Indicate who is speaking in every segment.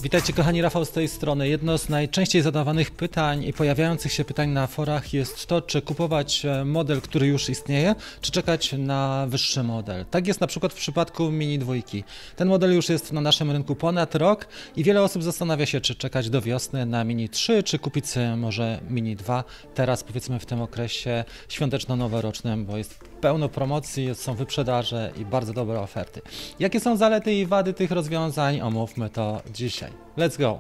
Speaker 1: Witajcie kochani, Rafał z tej strony. Jedno z najczęściej zadawanych pytań i pojawiających się pytań na forach jest to, czy kupować model, który już istnieje, czy czekać na wyższy model. Tak jest na przykład w przypadku Mini 2. Ten model już jest na naszym rynku ponad rok i wiele osób zastanawia się, czy czekać do wiosny na Mini 3, czy kupić sobie może Mini 2 teraz, powiedzmy w tym okresie świąteczno-noworocznym, bo jest pełno promocji, są wyprzedaże i bardzo dobre oferty. Jakie są zalety i wady tych rozwiązań? Omówmy to dzisiaj. Let's go!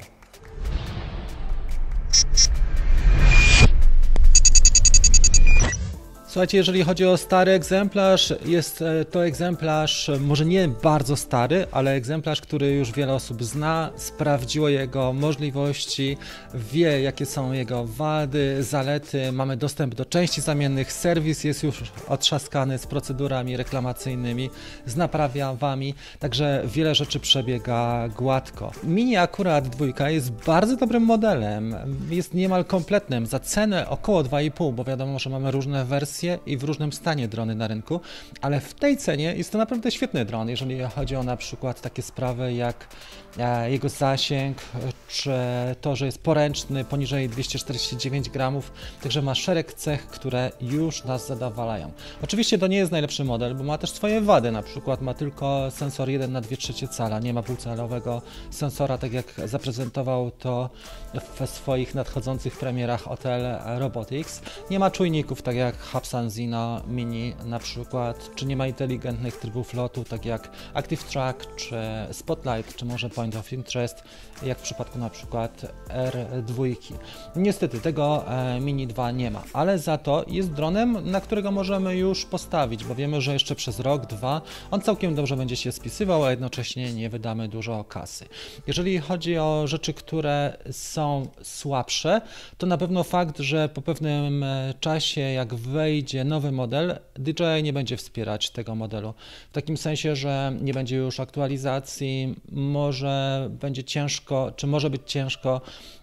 Speaker 1: Słuchajcie, jeżeli chodzi o stary egzemplarz, jest to egzemplarz może nie bardzo stary, ale egzemplarz, który już wiele osób zna, sprawdziło jego możliwości, wie jakie są jego wady, zalety, mamy dostęp do części zamiennych, serwis jest już otrzaskany z procedurami reklamacyjnymi, z naprawami, także wiele rzeczy przebiega gładko. Mini akurat 2 jest bardzo dobrym modelem, jest niemal kompletnym, za cenę około 2,5, bo wiadomo, że mamy różne wersje i w różnym stanie drony na rynku, ale w tej cenie jest to naprawdę świetny dron, jeżeli chodzi o na przykład takie sprawy jak jego zasięg, czy to, że jest poręczny, poniżej 249 gramów, także ma szereg cech, które już nas zadowalają. Oczywiście to nie jest najlepszy model, bo ma też swoje wady, na przykład ma tylko sensor 1/2 cala, nie ma półcalowego sensora, tak jak zaprezentował to w swoich nadchodzących premierach Hotel Robotics, nie ma czujników, tak jak Hubsan Zino Mini na przykład, czy nie ma inteligentnych trybów lotu, tak jak Active Track, czy Spotlight, czy może Point of Interest, jak w przypadku na przykład R2. Niestety tego Mini 2 nie ma, ale za to jest dronem, na którego możemy już postawić, bo wiemy, że jeszcze przez rok, dwa on całkiem dobrze będzie się spisywał, a jednocześnie nie wydamy dużo kasy. Jeżeli chodzi o rzeczy, które są słabsze, to na pewno fakt, że po pewnym czasie, jak wejdzie nowy model, DJI nie będzie wspierać tego modelu. W takim sensie, że nie będzie już aktualizacji, może będzie ciężko, czy może być ciężko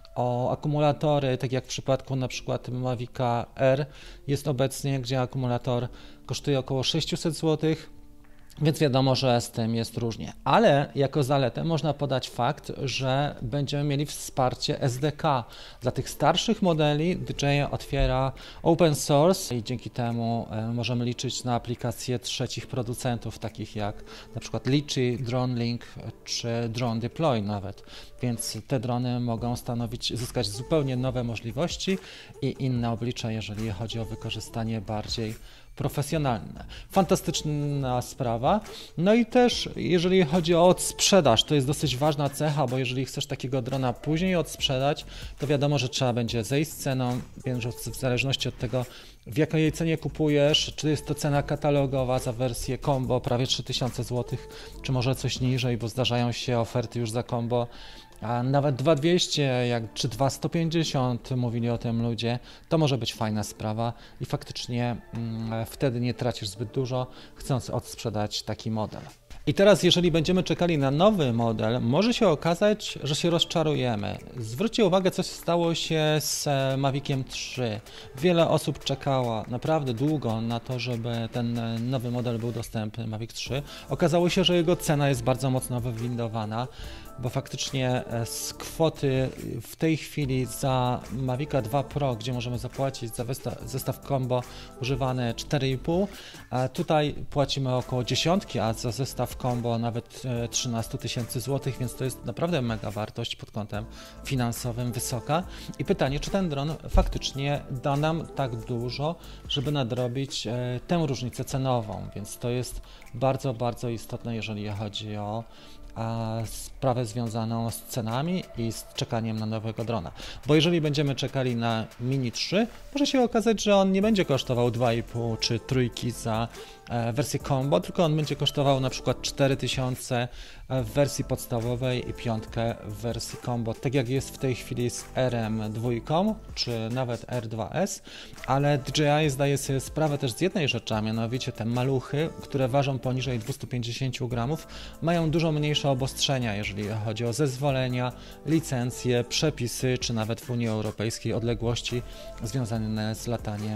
Speaker 1: o akumulatory, tak jak w przypadku na przykład Mavica R jest obecnie, gdzie akumulator kosztuje około 600 zł. Więc wiadomo, że z tym jest różnie, ale jako zaletę można podać fakt, że będziemy mieli wsparcie SDK. Dla tych starszych modeli DJI otwiera open source i dzięki temu możemy liczyć na aplikacje trzecich producentów, takich jak na przykład Litchi, DroneLink czy Drone Deploy nawet. Więc te drony mogą zyskać zupełnie nowe możliwości i inne oblicza, jeżeli chodzi o wykorzystanie bardziej profesjonalne. Fantastyczna sprawa. No i też jeżeli chodzi o odsprzedaż, to jest dosyć ważna cecha, bo jeżeli chcesz takiego drona później odsprzedać, to wiadomo, że trzeba będzie zejść z ceną, więc w zależności od tego, w jakiej cenie kupujesz, czy jest to cena katalogowa za wersję combo prawie 3000 zł, czy może coś niżej, bo zdarzają się oferty już za combo, a nawet 2200 czy 2150 mówili o tym ludzie, to może być fajna sprawa i faktycznie wtedy nie tracisz zbyt dużo, chcąc odsprzedać taki model. I teraz, jeżeli będziemy czekali na nowy model, może się okazać, że się rozczarujemy. Zwróćcie uwagę, co stało się z Maviciem 3. Wiele osób czekało naprawdę długo na to, żeby ten nowy model był dostępny, Mavic 3. Okazało się, że jego cena jest bardzo mocno wywindowana, bo faktycznie z kwoty w tej chwili za Mavica 2 Pro, gdzie możemy zapłacić za zestaw combo używany 4,5, a tutaj płacimy około 10, a za zestaw combo nawet 13 000 złotych, więc to jest naprawdę mega wartość pod kątem finansowym wysoka. I pytanie, czy ten dron faktycznie da nam tak dużo, żeby nadrobić tę różnicę cenową, więc to jest bardzo, bardzo istotne, jeżeli chodzi o sprawę związaną z cenami i z czekaniem na nowego drona. Bo jeżeli będziemy czekali na Mini 3, może się okazać, że on nie będzie kosztował 2,5 czy 3 za wersję combo, tylko on będzie kosztował na przykład 4000 w wersji podstawowej i 5 w wersji combo, tak jak jest w tej chwili z RM2 czy nawet R2S, ale DJI zdaje sobie sprawę też z jednej rzeczy, a mianowicie te maluchy, które ważą poniżej 250 gramów, mają dużo mniejsze obostrzenia, jeżeli chodzi o zezwolenia, licencje, przepisy, czy nawet w Unii Europejskiej odległości związane z lataniem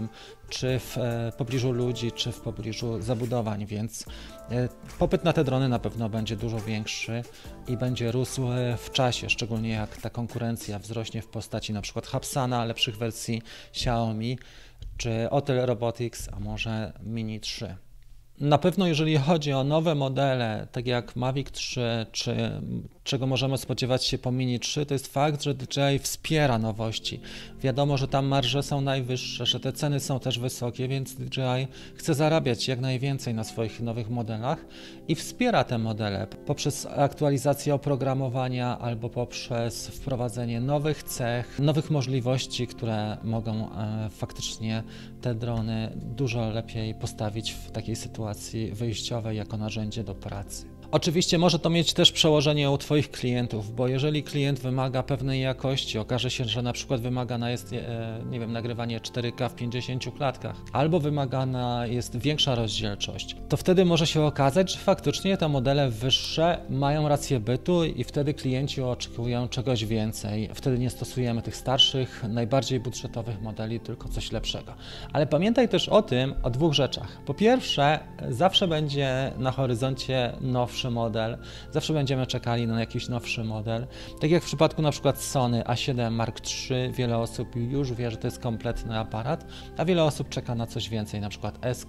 Speaker 1: czy w pobliżu ludzi, czy w pobliżu zabudowań, więc popyt na te drony na pewno będzie dużo większy i będzie rósł w czasie, szczególnie jak ta konkurencja wzrośnie w postaci na przykład Hubsana, lepszych wersji Xiaomi, czy Otel Robotics, a może Mini 3. Na pewno jeżeli chodzi o nowe modele, tak jak Mavic 3, czy czego możemy spodziewać się po Mini 3, to jest fakt, że DJI wspiera nowości. Wiadomo, że tam marże są najwyższe, że te ceny są też wysokie, więc DJI chce zarabiać jak najwięcej na swoich nowych modelach i wspiera te modele poprzez aktualizację oprogramowania albo poprzez wprowadzenie nowych cech, nowych możliwości, które mogą faktycznie te drony dużo lepiej postawić w takiej sytuacji wyjściowej jako narzędzie do pracy. Oczywiście może to mieć też przełożenie u Twoich klientów, bo jeżeli klient wymaga pewnej jakości, okaże się, że na przykład wymagana jest, nie wiem, nagrywanie 4K w 50 klatkach, albo wymagana jest większa rozdzielczość, to wtedy może się okazać, że faktycznie te modele wyższe mają rację bytu i wtedy klienci oczekują czegoś więcej. Wtedy nie stosujemy tych starszych, najbardziej budżetowych modeli, tylko coś lepszego. Ale pamiętaj też o dwóch rzeczach. Po pierwsze, zawsze będzie na horyzoncie nowszy model, zawsze będziemy czekali na jakiś nowszy model. Tak jak w przypadku na przykład Sony A7 Mark III, wiele osób już wie, że to jest kompletny aparat, a wiele osób czeka na coś więcej, na przykład SK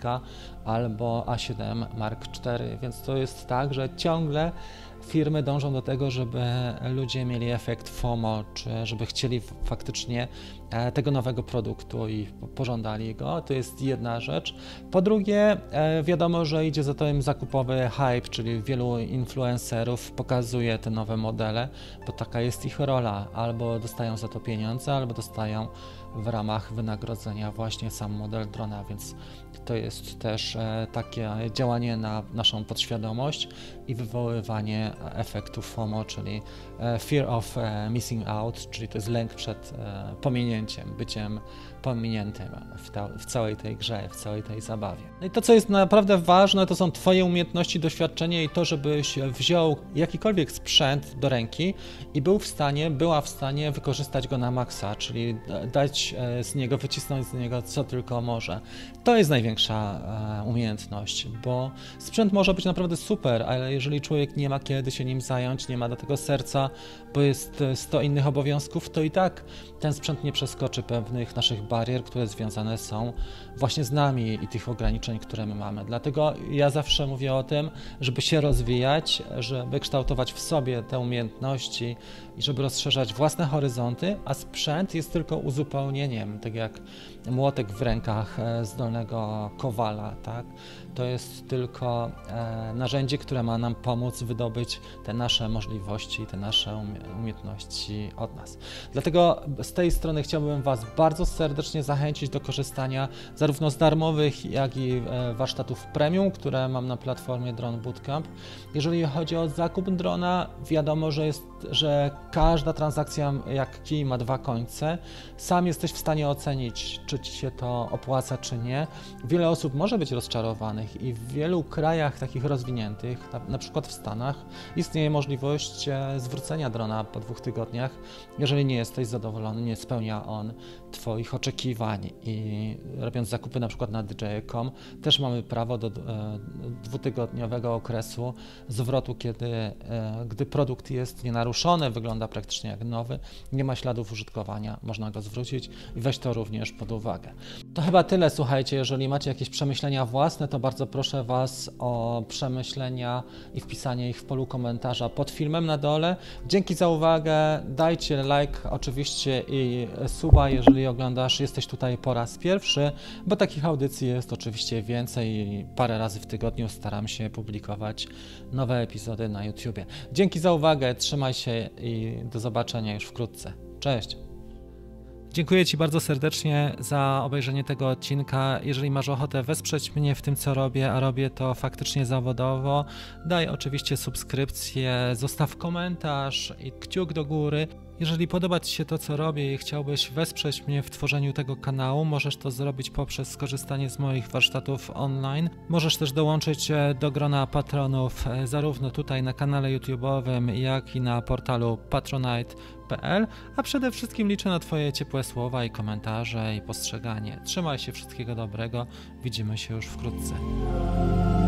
Speaker 1: albo A7 Mark IV, więc to jest tak, że ciągle firmy dążą do tego, żeby ludzie mieli efekt FOMO, czy żeby chcieli faktycznie tego nowego produktu i pożądali go. To jest jedna rzecz. Po drugie, wiadomo, że idzie za tym zakupowy hype, czyli wielu influencerów pokazuje te nowe modele, bo taka jest ich rola. Albo dostają za to pieniądze, albo dostają w ramach wynagrodzenia właśnie sam model drona, więc to jest też takie działanie na naszą podświadomość i wywoływanie efektu FOMO, czyli fear of missing out, czyli to jest lęk przed pominięciem, byciem pominiętym w całej tej grze, w całej tej zabawie. No i to, co jest naprawdę ważne, to są Twoje umiejętności, doświadczenie i to, żebyś wziął jakikolwiek sprzęt do ręki i była w stanie wykorzystać go na maksa, czyli wycisnąć z niego co tylko może. To jest największa umiejętność, bo sprzęt może być naprawdę super, ale jeżeli człowiek nie ma kiedy się nim zająć, nie ma do tego serca, bo jest 100 innych obowiązków, to i tak ten sprzęt nie przeskoczy pewnych naszych barier, które związane są właśnie z nami i tych ograniczeń, które my mamy. Dlatego ja zawsze mówię o tym, żeby się rozwijać, żeby kształtować w sobie te umiejętności i żeby rozszerzać własne horyzonty, a sprzęt jest tylko uzupełnieniem, tak jak młotek w rękach zdolnego kowala, tak? To jest tylko narzędzie, które ma nam pomóc wydobyć te nasze możliwości, te nasze umiejętności od nas. Dlatego z tej strony chciałbym Was bardzo serdecznie zachęcić do korzystania zarówno z darmowych, jak i warsztatów premium, które mam na platformie Drone Bootcamp. Jeżeli chodzi o zakup drona, wiadomo, że każda transakcja jak kij ma dwa końce. Sam jesteś w stanie ocenić, czy Ci się to opłaca, czy nie. Wiele osób może być rozczarowanych i w wielu krajach takich rozwiniętych, na przykład w Stanach, istnieje możliwość zwrócenia drona po 2 tygodniach, jeżeli nie jesteś zadowolony, nie spełnia on Twoich oczekiwań i robiąc zakupy na przykład na DJI.com też mamy prawo do 2-tygodniowego okresu zwrotu, gdy produkt jest nienaruszony, wygląda praktycznie jak nowy, nie ma śladów użytkowania, można go zwrócić i weź to również pod uwagę. To chyba tyle, słuchajcie, jeżeli macie jakieś przemyślenia własne, to bardzo proszę Was o przemyślenia i wpisanie ich w polu komentarza pod filmem na dole. Dzięki za uwagę, dajcie like oczywiście i suba, jeżeli jesteś tutaj po raz pierwszy, bo takich audycji jest oczywiście więcej i parę razy w tygodniu staram się publikować nowe epizody na YouTubie. Dzięki za uwagę, trzymaj się i do zobaczenia już wkrótce. Cześć! Dziękuję Ci bardzo serdecznie za obejrzenie tego odcinka. Jeżeli masz ochotę wesprzeć mnie w tym, co robię, a robię to faktycznie zawodowo, daj oczywiście subskrypcję, zostaw komentarz i kciuk do góry. Jeżeli podoba Ci się to, co robię i chciałbyś wesprzeć mnie w tworzeniu tego kanału, możesz to zrobić poprzez skorzystanie z moich warsztatów online. Możesz też dołączyć do grona patronów zarówno tutaj na kanale YouTube'owym, jak i na portalu patronite.pl, a przede wszystkim liczę na Twoje ciepłe słowa i komentarze i postrzeganie. Trzymaj się, wszystkiego dobrego, widzimy się już wkrótce.